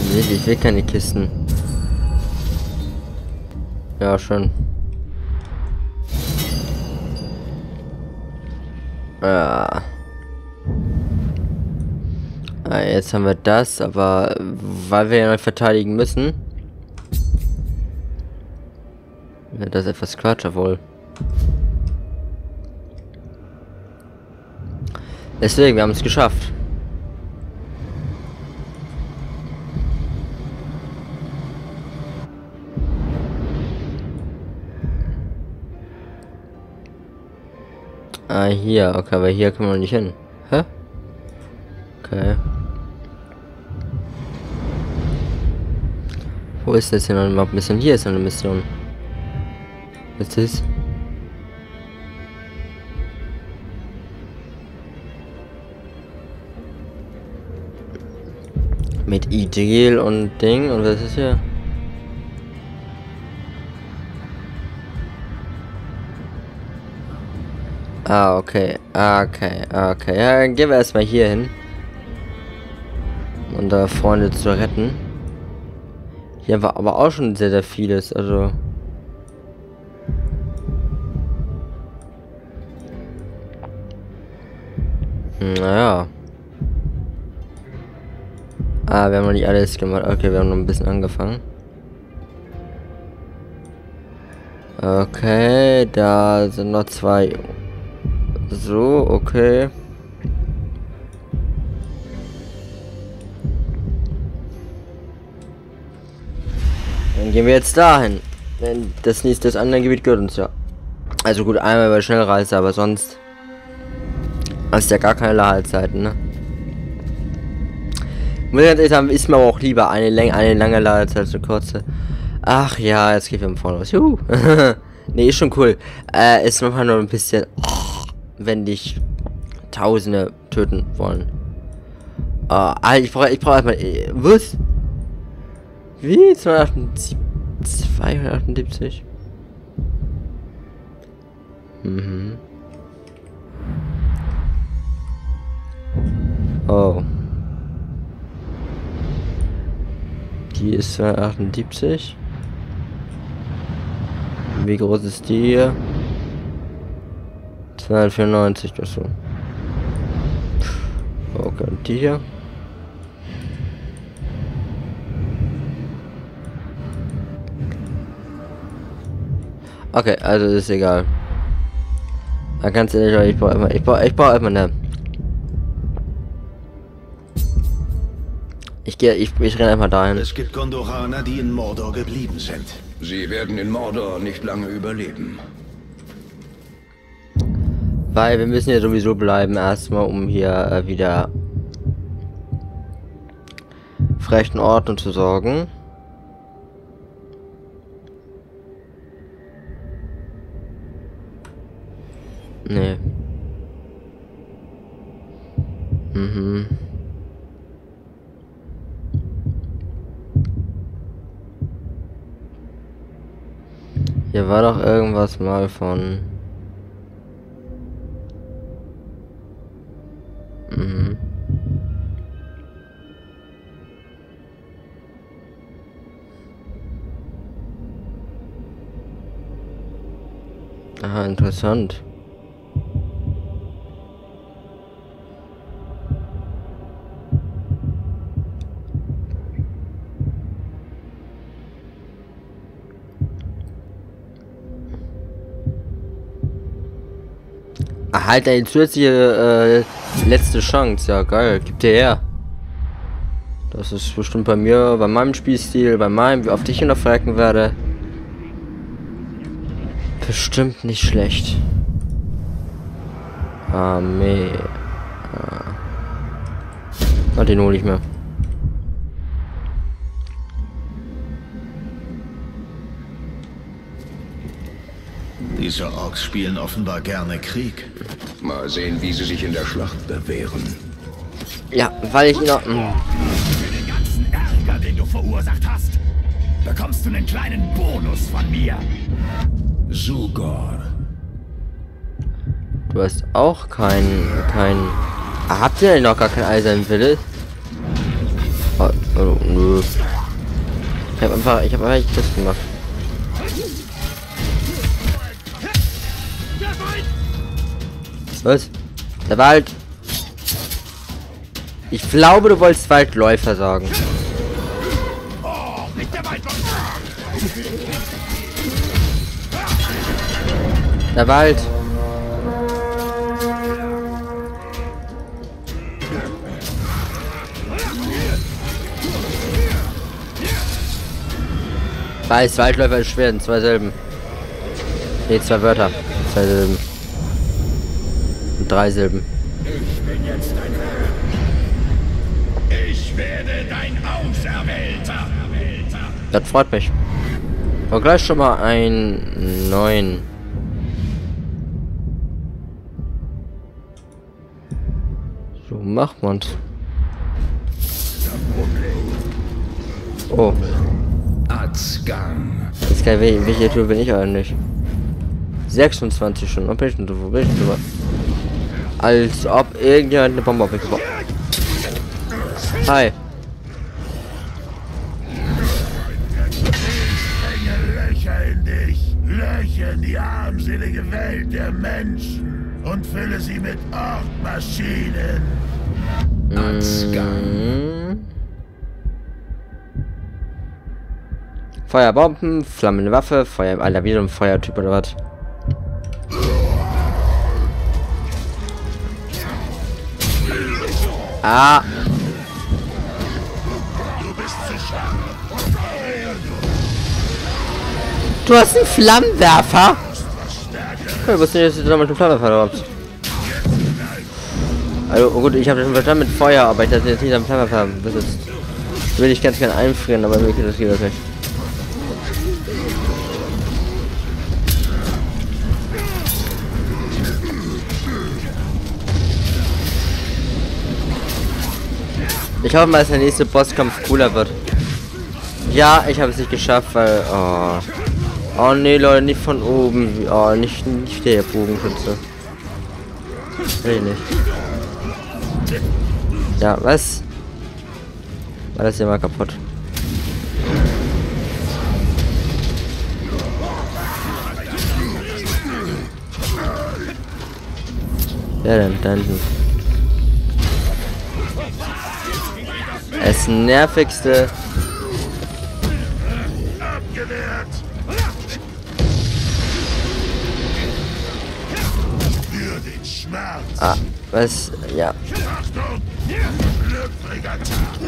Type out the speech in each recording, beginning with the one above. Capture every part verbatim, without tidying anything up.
Nee, ich will keine Kisten. Ja, schon. Ja. Ah, jetzt haben wir das, aber weil wir ja noch verteidigen müssen. Ja, das ist etwas Quatsch, wohl. Deswegen, wir haben es geschafft. Ah, hier. Okay, aber hier können wir noch nicht hin. Hä? Okay. Wo ist das denn noch überhaupt Mission? Hier ist eine Mission. Was ist? Mit Idril und Ding. Und was ist hier? Ah, okay. Ah, okay. Ah, okay. Ja, dann gehen wir erstmal hier hin. Um da Freunde zu retten. Hier war aber auch schon sehr, sehr vieles. Also. Naja. Ah, wir haben noch nicht alles gemacht. Okay, wir haben noch ein bisschen angefangen. Okay, da sind noch zwei. So, okay. Dann gehen wir jetzt dahin. Denn das nächste, das andere Gebiet gehört uns ja. Also gut, einmal über Schnellreise, aber sonst hast ja gar keine Ladezeiten, ne? Muss ich ganz ehrlich sagen, ist mir aber auch lieber eine, Läng eine lange Ladezeit als eine kurze. Ach ja, jetzt geht wir vorne los. Juhu. Ne, ist schon cool. Äh, ist manchmal nur ein bisschen, wenn dich Tausende töten wollen. Uh, ah, ich brauche ich brauche erstmal. Äh, was? Wie? zweihundertachtundsiebzig? Mhm. Oh. Die ist zweihundertachtundsiebzig. Wie groß ist die hier? zweihundertvierundneunzig, das so. Okay, und die hier? Okay, also ist egal. Da ganz ehrlich, ich brauche immer, ich brauche, ich brauche immer eine. Ich gehe, ich, ich renne einfach dahin. Es gibt Gondoraner, die in Mordor geblieben sind. Sie werden in Mordor nicht lange überleben. Weil wir müssen ja sowieso bleiben, erstmal, um hier äh, wieder für rechten Ordnung zu sorgen. Nee. Mhm. Hier war doch irgendwas mal von... Mhm. Aha, interessant. Halt eine zusätzliche äh, letzte Chance. Ja, geil. Gib dir her. Das ist bestimmt bei mir, bei meinem Spielstil, bei meinem, wie oft ich hinterfragen werde. Bestimmt nicht schlecht. Armee. Ah. Ah, den hole ich mir. Diese Orks spielen offenbar gerne Krieg. Mal sehen, wie sie sich in der Schlacht bewähren. Ja, weil ich noch... Für den ganzen Ärger, den du verursacht hast, bekommst du einen kleinen Bonus von mir. Zugor. Du hast auch kein... kein... Ah, habt ihr denn noch gar kein Eisernen Wille? Oh, oh, nö. Ich hab einfach, ich hab einfach nicht das gemacht. Was? Der Wald. Ich glaube, du wolltest Waldläufer sagen. Der Wald. Weiß, Waldläufer ist schwer, in zwei Silben. Ne, zwei Wörter. Zwei Silben. Und drei Silben. Ich bin jetzt dein Herr. Ich werde dein Auserwählter. Das freut mich. Aber gleich schon mal ein neuen. So macht man's. Oh. Azgang. Das ist geil, welche, welche Tour bin ich eigentlich? sechsundzwanzig schon. Wo bin ich denn drüber? Wo bin ich denn drüber? Als ob irgendjemand eine Bombe auf mich gebaut. Hi. Löcher in dich. Löcher in die armselige Welt der Menschen. Und fülle sie mit Orkmaschinen. Azgang. Feuerbomben, flammende Waffe, Feuer, Alter, wieder ein Feuertyp oder was? Ah. Du hast einen Flammenwerfer? Ich wusste nicht, dass du damals einen Flammenwerfer hast. Also oh gut, ich habe das schon verstanden mit Feuer, aber ich dachte jetzt nicht am Flammenwerfer besitzt. Will ich ganz gerne einfrieren, aber mir geht das geht das nicht. Ich hoffe mal, dass der nächste Bosskampf cooler wird. Ja, ich habe es nicht geschafft, weil... Oh, oh nee, Leute, nicht von oben. Oh, nicht, nicht der Bogenschütze. Will ich nicht. Ja, was? War das hier mal kaputt? Ja, dann, dann. Das nervigste. Abgewehrt. Für den Schmerz. Ah, was? Ja. Achtung. Löffriger Tag.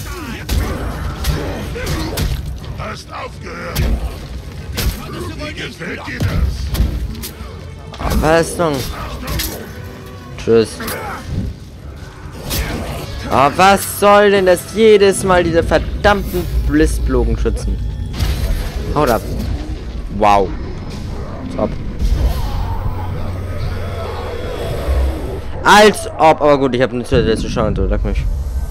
Hast aufgehört. Wie gefällt dir das? Ah, was denn? Tschüss. Ah, was soll denn das jedes Mal, diese verdammten Blissbogenschützen? Haut ab. Wow. Top. Als ob. Aber gut, ich habe eine zusätzliche Chance. Sag mich.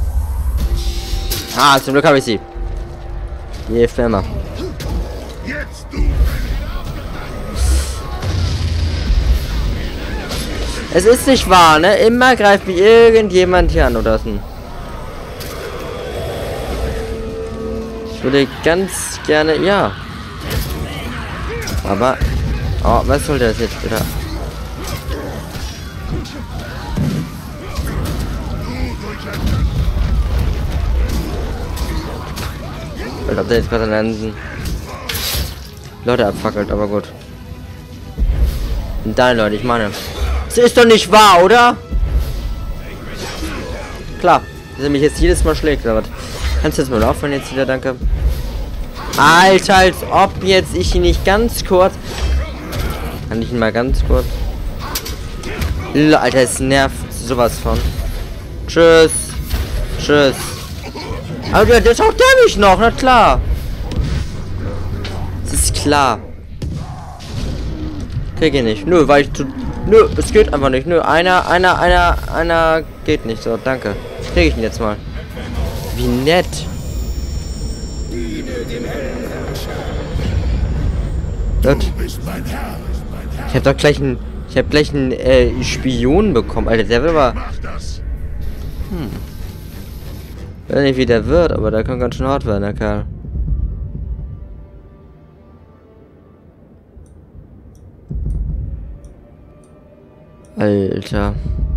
Ah, zum Glück habe ich sie. Je Firma. Jetzt du. Es ist nicht wahr, ne? Immer greift mich irgendjemand hier an oder so. Ich würde ganz gerne, ja. Aber, oh, was soll das jetzt wieder? Ich hab da jetzt gerade einen Leute abfackelt, aber gut. Und dann, Leute, ich meine. Das ist doch nicht wahr, oder? Klar, dass er mich jetzt jedes Mal schlägt, aber kannst du jetzt mal aufhören jetzt wieder, danke. Alter, als ob jetzt ich ihn nicht ganz kurz. Kann ich ihn mal ganz kurz. Alter, es nervt sowas von. Tschüss. Tschüss. Aber der taucht der mich noch, na klar. Das ist klar. Krieg ich nicht. Nö, weil ich zu. Nö, es geht einfach nicht. Nö, einer, einer, einer, einer geht nicht. So, danke. Krieg ich ihn jetzt mal. Wie nett. Gut. Ich hab doch gleich einen. Ich hab gleich einen äh, Spion bekommen. Alter, der will aber. Hm. Ich weiß nicht, wie der wird, aber der kann ganz schön hart werden, der Kerl. Alter.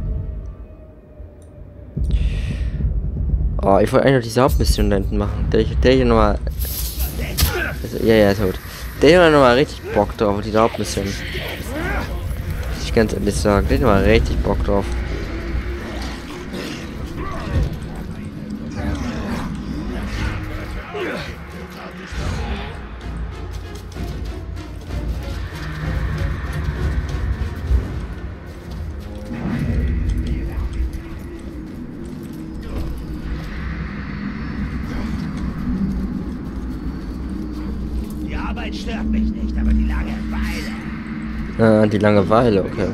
Oh, ich wollte eigentlich noch diese Hauptmission da hinten machen. Der, der hier nochmal... Also, ja, ja, ist gut. Der hier nochmal richtig Bock drauf, diese Hauptmission. Muss ich ganz ehrlich sagen. Der hat nochmal richtig Bock drauf. Stört mich nicht, aber die Langeweile. Ah, die Langeweile, okay.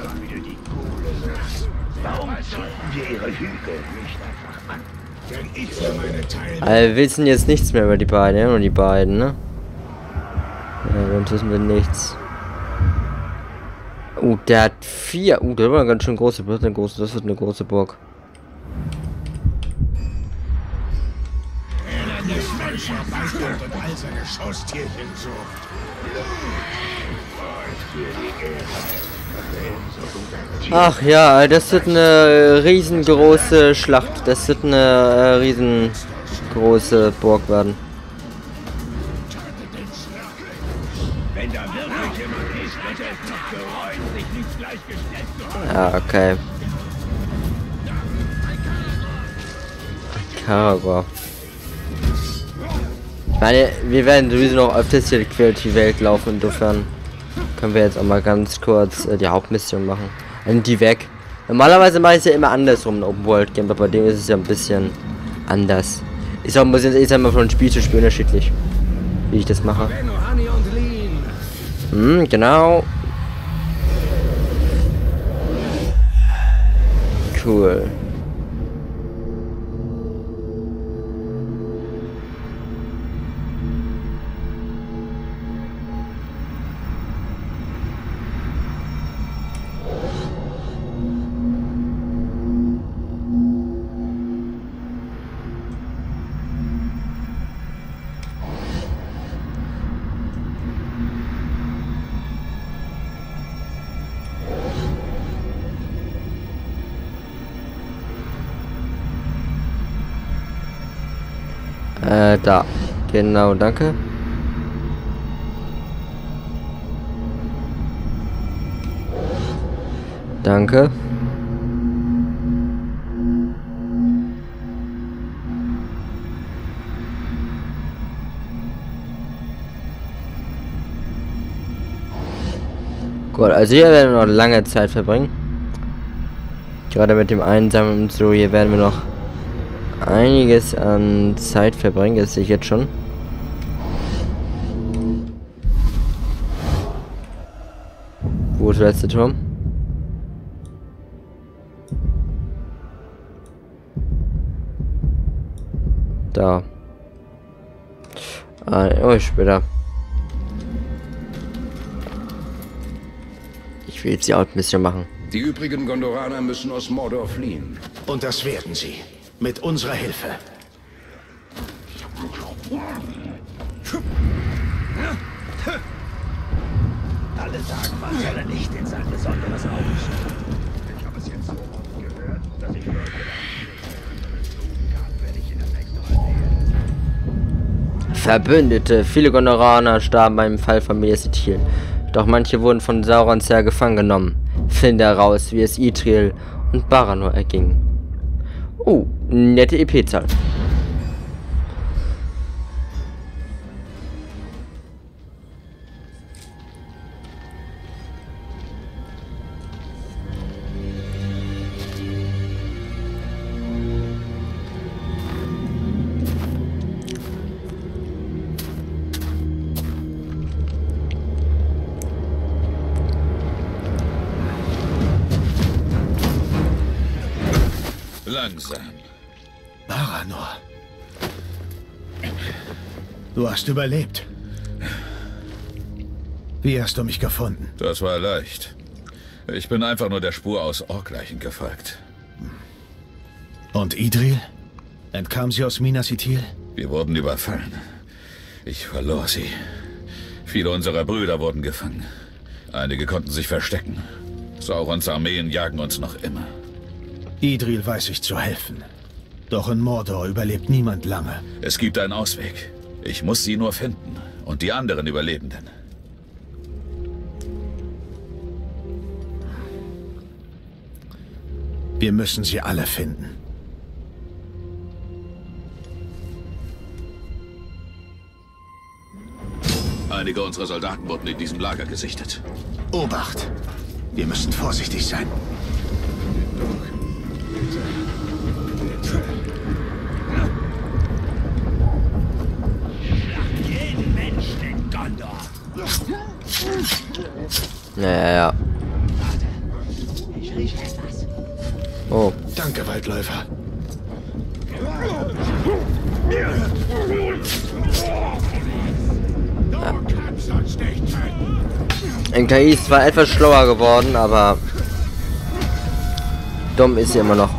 Warum zünden wir ihre Hügel nicht einfach an? Denn ich für meine Teile. Also, wir wissen jetzt nichts mehr über die beiden, ja, nur die beiden, ne? Ja, sonst wissen wir nichts. Uh, der hat vier. Uh, der war eine ganz schön große. Das wird eine große, das wird eine große Burg. Und all seine Schosstierchen sucht. Ach ja, das wird eine riesengroße Schlacht. Das wird eine äh, riesengroße Burg werden. Wenn da wirklich jemand ist, wird es noch bereuen, sich nicht gleichgestellt zu haben. Ja, okay. Karagor. Ich meine, wir werden sowieso noch öfters hier quer durch die Welt laufen, insofern können wir jetzt auch mal ganz kurz äh, die Hauptmission machen. Und die weg. Normalerweise mache ich es ja immer andersrum in Open World Game, aber bei dem ist es ja ein bisschen anders. Ist auch, muss ich jetzt einmal von Spiel zu Spiel unterschiedlich, wie ich das mache. Hm, genau. Cool. Äh, da. Genau, danke. Danke. Gut, also hier werden wir noch lange Zeit verbringen. Gerade mit dem Einsammeln und so, hier werden wir noch einiges an Zeit verbringen, das sehe ich jetzt schon. Wo ist der letzte Turm? Da. Ah, oh, später. Ich will jetzt die Hauptmission machen. Die übrigen Gondoraner müssen aus Mordor fliehen. Und das werden sie. Mit unserer Hilfe. Alle sagen, man solle nicht in sein besonderes Auge schauen. Ich habe es jetzt so oft gehört, dass ich Leute kann, wenn ich Ihnen das nächste Mal sehe. Verbündete. Viele Gondoraner starben beim Fall von Minas Ithil. Doch manche wurden von Saurons Heer gefangen genommen. Finde heraus, wie es Idril und Baranor erging. Oh, nette E P-Zahl. Langsam. Baranor. Du hast überlebt. Wie hast du mich gefunden? Das war leicht. Ich bin einfach nur der Spur aus Orkleichen gefolgt. Und Idril? Entkamen Sie aus Minas Ithil? Wir wurden überfallen. Ich verlor sie. Viele unserer Brüder wurden gefangen. Einige konnten sich verstecken. Saurons Armeen jagen uns noch immer. Idril weiß sich zu helfen. Doch in Mordor überlebt niemand lange. Es gibt einen Ausweg. Ich muss sie nur finden. Und die anderen Überlebenden. Wir müssen sie alle finden. Einige unserer Soldaten wurden in diesem Lager gesichtet. Obacht! Wir müssen vorsichtig sein. Jeden Menschen in Gondor. Ja, ja, ja. Ich rieche etwas. Oh. Danke, Waldläufer. N K I ist zwar etwas schlauer geworden, aber dumm ist sie immer noch.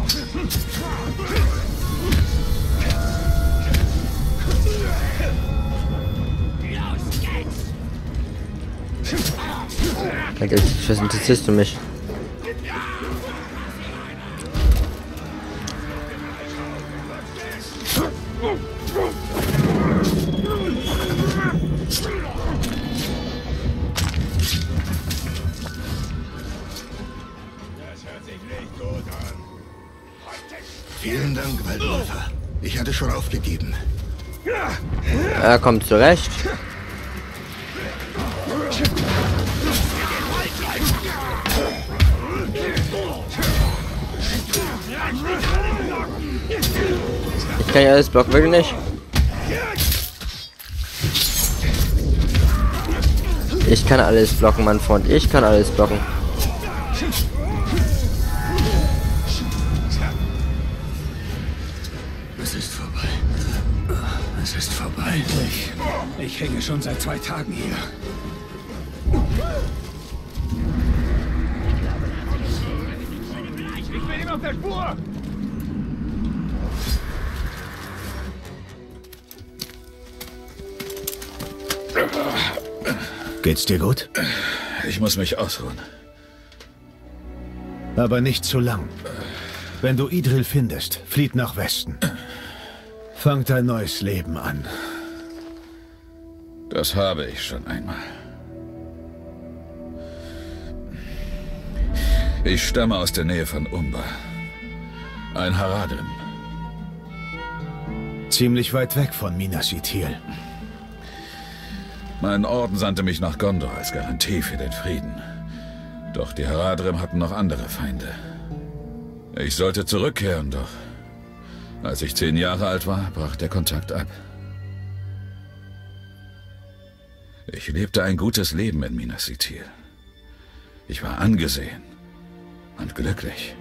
Was interessierst du mich? Vielen Dank, Waldläufer. Ich hatte schon aufgegeben. Er kommt zurecht. Ich kann ja alles blocken, wirklich nicht. Ich kann alles blocken, mein Freund. Ich kann alles blocken. Es ist vorbei. Es ist vorbei. Ich, ich hänge schon seit zwei Tagen hier. Ich bin ihm auf der Spur! Geht's dir gut? Ich muss mich ausruhen. Aber nicht zu lang. Wenn du Idril findest, flieht nach Westen. Fangt ein neues Leben an. Das habe ich schon einmal. Ich stamme aus der Nähe von Umbar. Ein Haradrim. Ziemlich weit weg von Minas Ithil. Mein Orden sandte mich nach Gondor als Garantie für den Frieden. Doch die Haradrim hatten noch andere Feinde. Ich sollte zurückkehren, doch als ich zehn Jahre alt war, brach der Kontakt ab. Ich lebte ein gutes Leben in Minas Ithil. Ich war angesehen und glücklich.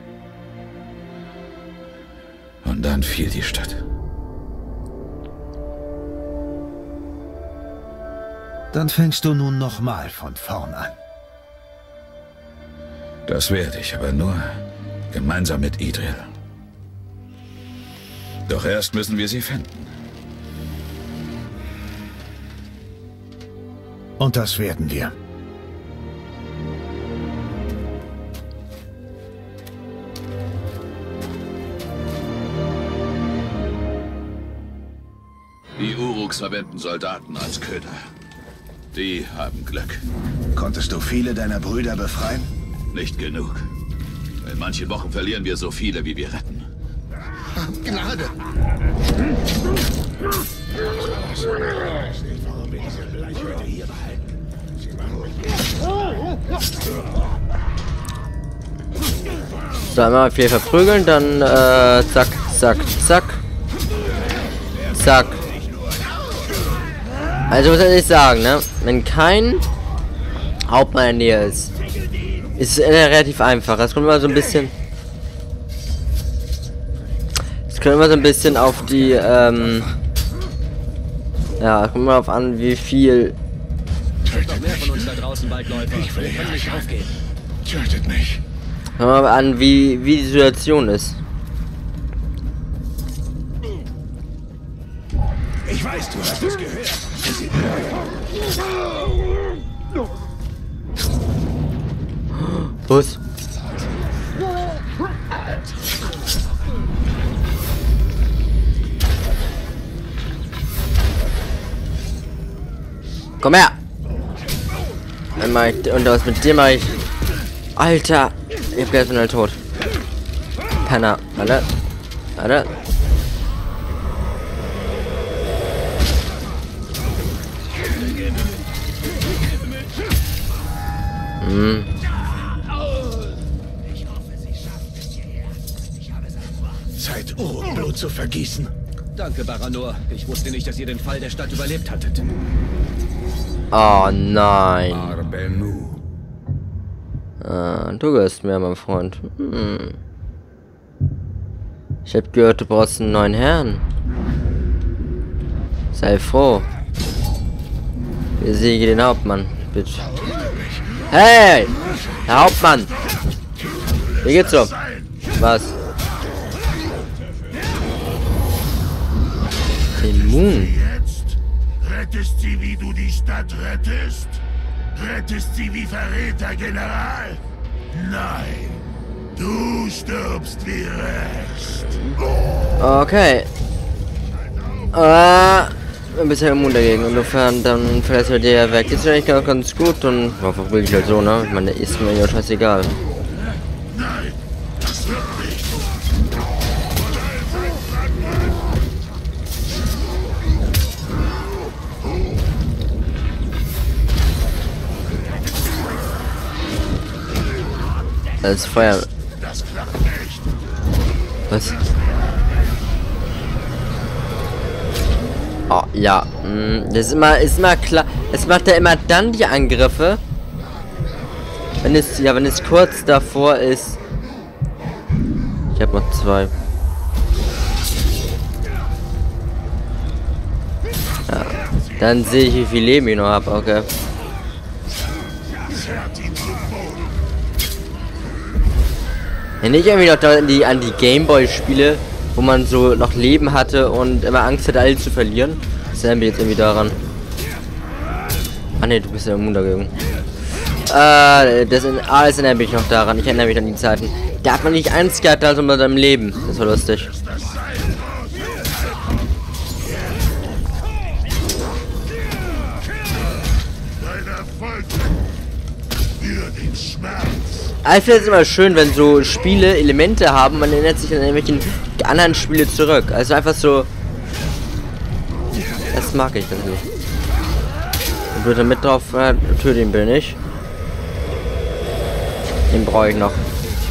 Und dann fiel die Stadt. Dann fängst du nun nochmal von vorn an. Das werde ich, aber nur gemeinsam mit Idril. Doch erst müssen wir sie finden. Und das werden wir. Die Uruks verwenden Soldaten als Köder. Die haben Glück. Konntest du viele deiner Brüder befreien? Nicht genug. In manchen Wochen verlieren wir so viele, wie wir retten. Gnade! So, einmal viel verprügeln, dann äh, zack, zack, zack. Zack. Also muss ich sagen, ne? Wenn kein Hauptmann in der Nähe ist, ist es relativ einfach. Das kommt immer so ein bisschen. Es kommt immer so ein bisschen auf die, ähm. Ja, es kommt immer darauf an, wie viel. Tötet Mehr von uns da draußen, Waldläufer. Ich will Wir können nicht aufgeben. Tötet mich. Kommt mal an, wie, wie die Situation ist. Ich weiß, du hast es gehört. Bus. Komm her! Und was mit dir mache ich? Alter! Ich hab gleich bin halt tot. Penner. Warte. Warte. Hm. Zeit, Blut zu vergießen. Danke, Baranor. Ich wusste nicht, dass ihr den Fall der Stadt überlebt hattet. Oh nein. Arbenu. Ah, du gehörst mir, mein Freund. Hm. Ich hab gehört, du brauchst einen neuen Herrn. Sei froh. Besiege den Hauptmann, bitte. Hey! Herr Hauptmann! Wie geht's so? Was? Den Moon. Jetzt? Rettest sie, wie du die Stadt rettest? Rettest sie wie Verräter, General? Nein. Du stirbst wie Recht. Okay. Ah, ein bisschen immun dagegen. Insofern, dann verlässt er dir ja weg. Ist ja eigentlich ganz, ganz gut und einfach wirklich halt so, ne? Ich meine, ist mir ja scheißegal. Nein, das wird nicht. Das ist Feuer. Das klappt nicht. Was? Oh, ja. Das ist immer, ist immer klar. Es macht ja immer dann die Angriffe, wenn es, ja, wenn es kurz davor ist. Ich habe noch zwei. Ja. Dann sehe ich, wie viel Leben ich noch habe. Okay. Wenn ich irgendwie noch da an die, an die Gameboy-Spiele, wo man so noch Leben hatte und immer Angst hatte, alle zu verlieren. Das erinnert mich jetzt irgendwie daran. Ah ne, du bist ja immun dagegen. Äh, das in, ah, das erinnert mich noch daran. Ich erinnere mich an die Zeiten. Da hat man nicht eins gehabt, also mit seinem Leben. Das war lustig. Ich finde es immer schön, wenn so Spiele Elemente haben, man erinnert sich an irgendwelchen anderen Spiele zurück. Also einfach so. Das mag ich das nicht. Und bitte mit drauf, äh, töte ihn bitte nicht. Den brauche ich noch.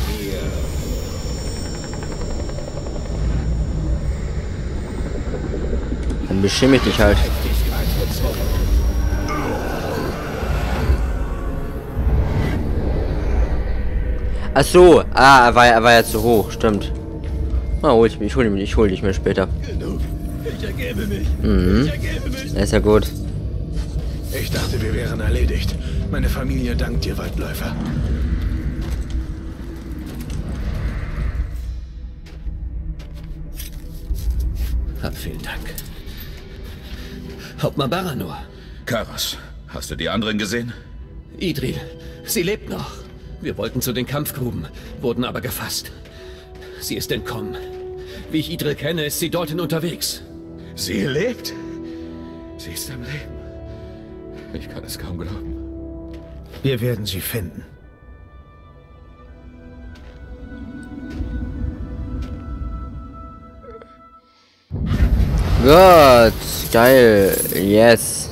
Dann beschimme ich dich halt. Ach so, ah, er war, er war ja zu hoch, stimmt. Na, hol ich mich, ich hol dich, ich hol dich mir später. Ich ergebe mich. Mhm. Ich ergebe mich. Das ist ja gut. Ich dachte, wir wären erledigt. Meine Familie dankt dir, Waldläufer. Hab vielen Dank. Hauptmann Baranor. Karas, hast du die anderen gesehen? Idril, sie lebt noch. Wir wollten zu den Kampfgruben, wurden aber gefasst. Sie ist entkommen. Wie ich Idril kenne, ist sie dorthin unterwegs. Sie lebt? Sie ist am Leben. Ich kann es kaum glauben. Wir werden sie finden. Gut, geil, yes.